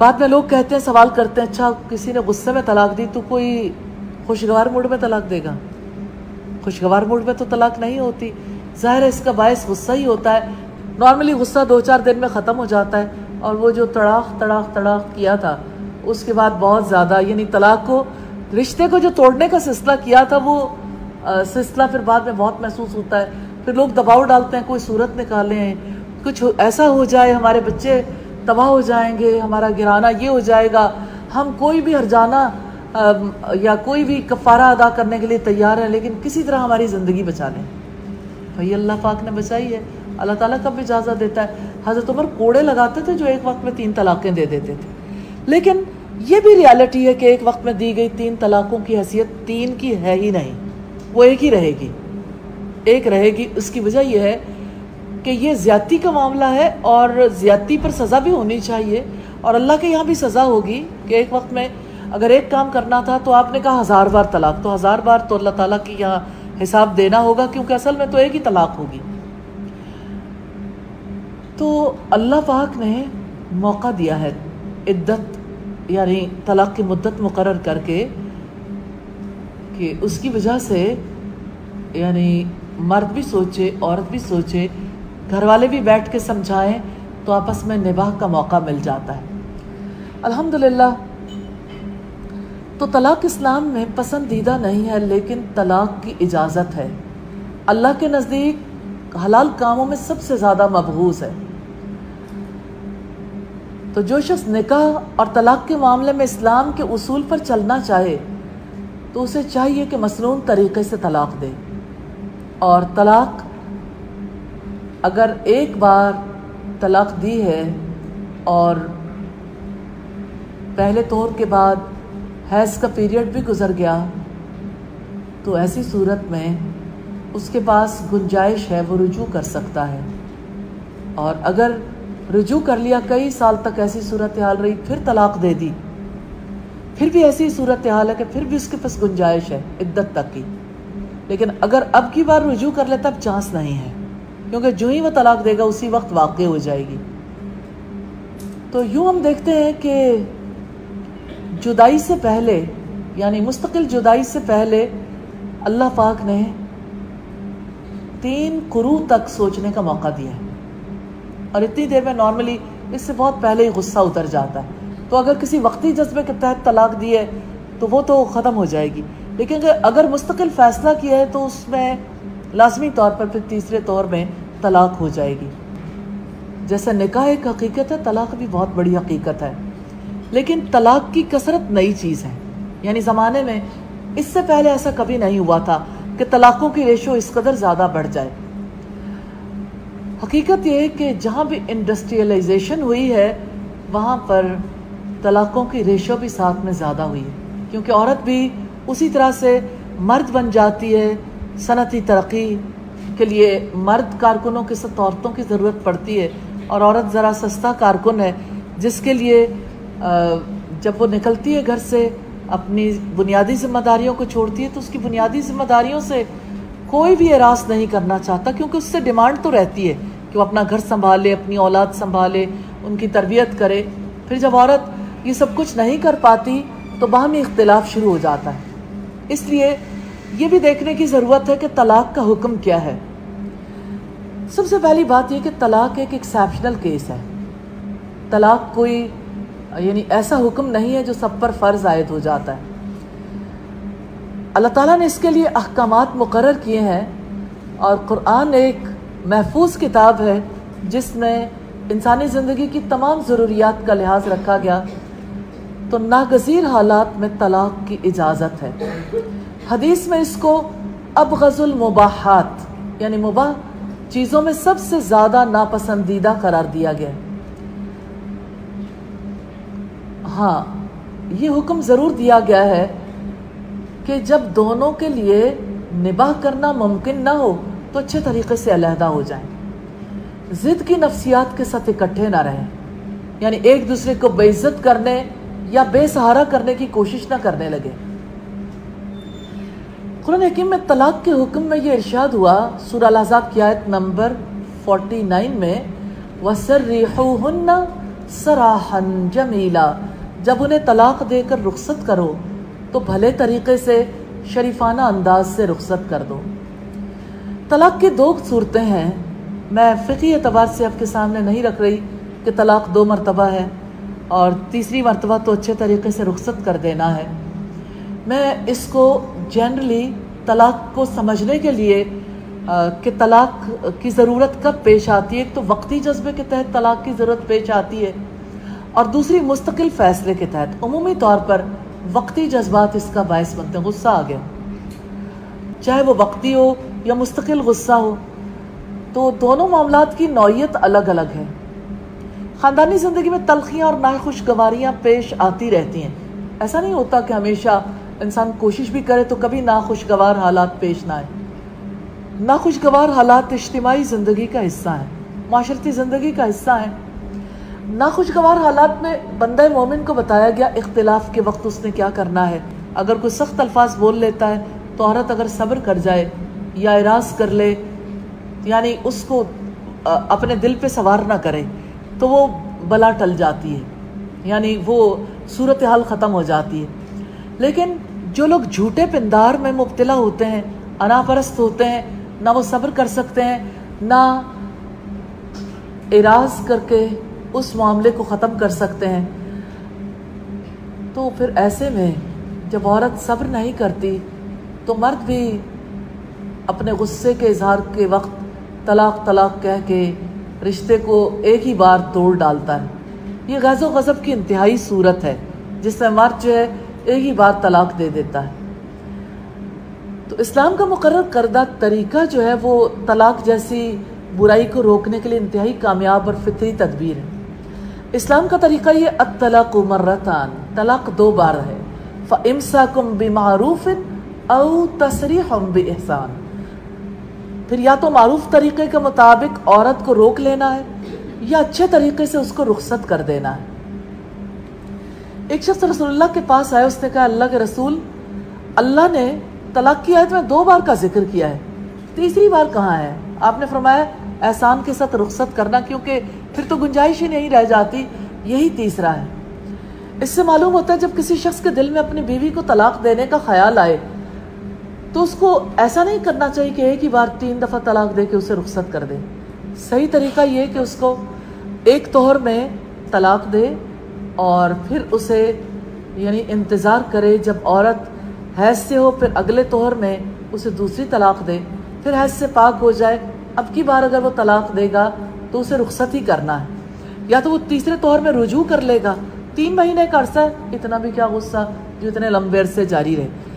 بعد میں لوگ کہتے ہیں، سوال کرتے ہیں، اچھا کسی نے غصے میں طلاق دی تو کوئی خوشگوار موڈ میں طلاق دے گا؟ خوشگوار موڈ میں تو طلاق نہیں ہوتی، ظاہر ہے اس کا باعث غصہ ہی ہوتا ہے۔ نارملی غصہ 2-4 دن میں ختم ہو جاتا ہے، اور وہ جو تڑاق کیا تھا اس کے بعد بہت زیادہ، یعنی طلاق کو، رشتے کو جو توڑنے کا سلسلہ کیا تھا، وہ سلسلہ پھر بعد میں بہت محسوس ہوتا ہے۔ پھر لوگ دباؤ ڈالتے ہیں، کوئی صورت نکالیں، کچھ ایسا ہو جائے، ہمارے بچے تباہ ہو جائیں گے، ہمارا گرانہ یہ ہو جائے گا، ہم کوئی بھی ہرجانہ یا کوئی بھی کفارہ ادا کرنے کے لیے تیار ہیں، لیکن کسی طرح ہماری زندگی بچا لیں۔ بھئی اللہ پاک نے بچائی ہے، اللہ تعالیٰ کب اجازت دیتا ہے؟ حضرت عمر کوڑے لگاتے تھے جو ایک وقت میں 3 طلاقیں دے دیتے تھے، لیکن یہ بھی ریالٹی ہے کہ ایک وقت میں دی گئی 3 طلاقوں کی حیثیت 3 کی ہے ہی نہیں، وہ ایک ہی رہے گی، ایک رہے گی۔ اس کی وجہ یہ ہے کہ یہ زیادتی کا معاملہ ہے، اور زیادتی پر سزا بھی ہونی چاہیے، اور اللہ کے یہاں بھی سزا ہوگی کہ ایک وقت میں اگر ایک کام کرنا تھا تو آپ نے کہا 1000 بار طلاق، تو 1000 بار تو اللہ تعالیٰ کی یہاں حساب دینا ہوگا، کیونکہ اصل میں تو ایک ہی طلاق ہوگی۔ تو اللہ پاک نے موقع دیا ہے، عدت یعنی طلاق کی مدت مقرر کر کے، کہ اس کی وجہ سے یعنی مرد بھی سوچے، عورت بھی سوچے، گھر والے بھی بیٹھ کے سمجھائیں، تو آپس میں نباہ کا موقع مل جاتا ہے۔ الحمدللہ۔ تو طلاق اسلام میں پسندیدہ نہیں ہے، لیکن طلاق کی اجازت ہے۔ اللہ کے نزدیک حلال کاموں میں سب سے زیادہ مبغوض ہے۔ تو جو شخص نکاح اور طلاق کے معاملے میں اسلام کے اصول پر چلنا چاہے تو اسے چاہیے کہ مسنون طریقے سے طلاق دے، اور طلاق اگر ایک بار طلاق دی ہے اور پہلے طور کے بعد حیض کا پیریڈ بھی گزر گیا، تو ایسی صورت میں اس کے پاس گنجائش ہے، وہ رجوع کر سکتا ہے، اور اگر رجوع کر لیا، کئی سال تک ایسی صورتحال رہی، پھر طلاق دے دی، پھر بھی ایسی صورتحال ہے کہ پھر بھی اس کے پاس گنجائش ہے عدت تک کی، لیکن اگر اب کی بار رجوع کر لے تب چانس نہیں ہے، کیونکہ جو ہی وہ طلاق دے گا اسی وقت واقع ہو جائے گی۔ تو یوں ہم دیکھتے ہیں کہ جدائی سے پہلے، یعنی مستقل جدائی سے پہلے، اللہ پاک نے 3 قروء تک سوچنے کا موقع دیا ہے، اور اتنی دیر میں نارملی اس سے بہت پہلے ہی غصہ اتر جاتا ہے۔ تو اگر کسی وقتی جذبے کے تحت طلاق دی ہے تو وہ تو ختم ہو جائے گی، لیکن اگر مستقل فیصلہ کیا ہے تو اس میں لازمی طور پر پھر تیسرے طور میں طلاق ہو جائے گی۔ جیسے نکاح ایک حقیقت ہے، طلاق بھی بہت بڑی حقیقت ہے، لیکن طلاق کی کثرت نئی چیز ہے، یعنی زمانے میں اس سے پہلے ایسا کبھی نہیں ہوا تھا کہ طلاقوں کی ریشو اس قدر زیادہ بڑھ جائے۔ حقیقت یہ ہے کہ جہاں بھی انڈسٹریلائزیشن ہوئی ہے وہاں پر طلاقوں کی ریشو بھی ساتھ میں زیادہ ہوئی ہے، کیونکہ عورت بھی اسی طرح سے مرد بن جاتی ہے، صنعتی ترقی کے لیے مرد کارکنوں کے ساتھ عورتوں کی ضرورت پڑتی ہے، اور عورت ذرا سستا کارکن ہے جس کے لیے جب وہ نکلتی ہے گھر سے، اپنی بنیادی ذمہ داریوں کو چھوڑتی ہے، تو اس کی بنیادی ذمہ داریوں سے کوئی بھی اعراض نہیں کرنا چاہتا، کیونکہ اس سے ڈیمانڈ تو رہتی ہے کہ وہ اپنا گھر سنبھالے، اپنی اولاد سنبھالے، ان کی تربیت کرے۔ پھر جب عورت یہ سب کچھ نہیں کر پاتی تو باہمی اختلاف شروع ہو جاتا ہے۔ اس لیے یہ بھی دیکھنے کی ضرورت ہے کہ طلاق کا حکم کیا ہے۔ سب سے پہلی بات یہ کہ طلاق ایک ایکسیپشنل کیس ہے، طلاق کوئی یعنی ایسا حکم نہیں ہے جو سب پر فرض عائد ہو جاتا ہے۔ اللہ تعالیٰ نے اس کے لیے احکامات مقرر کیے ہیں، اور قرآن ایک محفوظ کتاب ہے جس میں انسانی زندگی کی تمام ضروریات کا لحاظ رکھا گیا۔ تو ناگزیر حالات میں طلاق کی اجازت ہے۔ حدیث میں اس کو ابغض المباحات یعنی مباح چیزوں میں سب سے زیادہ ناپسندیدہ قرار دیا گیا۔ ہاں، یہ حکم ضرور دیا گیا ہے کہ جب دونوں کے لیے نباہ کرنا ممکن نہ ہو تو اچھے طریقے سے علیحدہ ہو جائیں، ضد کی نفسیات کے ساتھ اکٹھے نہ رہیں، یعنی ایک دوسرے کو بے عزت کرنے یا بے سہارا کرنے کی کوشش نہ کرنے لگے۔ قرآن حکیم میں طلاق کے حکم میں یہ ارشاد ہوا، سورہ الاحزاب کی آیت نمبر 49 میں، وَسَرِّحُوهُنَّ सराहन जमीला, जब उन्हें तलाक देकर रुखसत करो तो भले तरीके से शरीफाना अंदाज से रुखसत कर दो। तलाक की दो सूरतें हैं, मैं फ़िक़ही एतबार से आपके सामने नहीं रख रही कि तलाक 2 मरतबा है और तीसरी मरतबा तो अच्छे तरीके से रुखसत कर देना है। मैं इसको जनरली तलाक को समझने के लिए कि तलाक की ज़रूरत कब पेश आती है, एक तो वक्ती जज्बे के तहत तलाक की ज़रूरत पेश आती है और दूसरी मुस्तकिल फ़ैसले के तहत। उमूमी तौर पर वक्ती जज्बात इसका बायस बनते हैं। गुस्सा आ गया, चाहे वो वक्ती हो या मुस्तकिल गुस्सा हो, तो दोनों मामलात की नौइयत अलग अलग है। ख़ानदानी ज़िंदगी में तलखियाँ और नाखुशगवारियाँ पेश आती रहती हैं। ऐसा नहीं होता कि हमेशा इंसान कोशिश भी करे तो कभी नाखुशगवार हालात पेश ना आए। नाखुशगवार हालात इज्तिमाई ज़िंदगी का हिस्सा है, माशरती ज़िंदगी का हिस्सा है। नाखुशगवार हालात में बंदा मोमिन को बताया गया इख्तिलाफ के वक्त उसने क्या करना है। अगर कोई सख्त अल्फाज बोल लेता है तो औरत अगर सब्र कर जाए या इराज़ कर ले, यानी उसको अपने दिल पे सवार ना करे, तो वो बला टल जाती है, यानी वो सूरत हाल ख़त्म हो जाती है। लेकिन जो लोग झूठे पिंदार में मुब्तला होते हैं, अनापरस्त होते हैं, ना वो सब्र कर सकते हैं, ना इराज़ करके उस मामले को ख़त्म कर सकते हैं, तो फिर ऐसे में जब औरत सब्र नहीं करती तो मर्द भी अपने गुस्से के इजहार के वक्त तलाक तलाक कह के रिश्ते को एक ही बार तोड़ डालता है। ये गज़ो गज़ब की इंतहाई सूरत है जिसमें मर्द जो है एक ही बार तलाक दे देता है। तो इस्लाम का मुकर्रर करदा तरीका जो है वो तलाक जैसी बुराई को रोकने के लिए इंतहाई कामयाब और फितरी तदबीर है। इस्लाम का तरीका ये अत्तलाक़ु मर्रतान, तलाक 2 बार है। फ़इम्साकुम बिमारूफ़िन औ तसरीहुम बिइहसान, फिर या तो मारूफ तरीके के मुताबिक औरत को रोक लेना है या अच्छे तरीके से उसको रुखसत कर देना है। एक शख्स रसूलुल्लाह के पास आया, उसने कहा अल्लाह के रसूल, अल्लाह ने तलाक की आयत में 2 बार का जिक्र किया है, तीसरी बार कहाँ है? आपने फरमाया एहसान के साथ रुखसत करना, क्योंकि फिर तो गुंजाइश ही नहीं रह जाती, यही तीसरा है। इससे मालूम होता है जब किसी शख्स के दिल में अपनी बीवी को तलाक देने का ख्याल आए तो उसको ऐसा नहीं करना चाहिए कि एक ही बार 3 दफ़ा तलाक दे के उसे रुखसत कर दे। सही तरीका ये कि उसको एक तोहर में तलाक दे और फिर उसे यानी इंतज़ार करे जब औरत हैज़ से हो, फिर अगले तोहर में उसे दूसरी तलाक दे, फिर हैज़ से पाक हो जाए। अब की बार अगर वो तलाक देगा तो उसे रुखसत ही करना है, या तो वो तीसरे तोहर में रुजू कर लेगा। 3 महीने का अरसा है, इतना भी क्या गुस्सा जो इतने लंबे अरसे जारी रहे।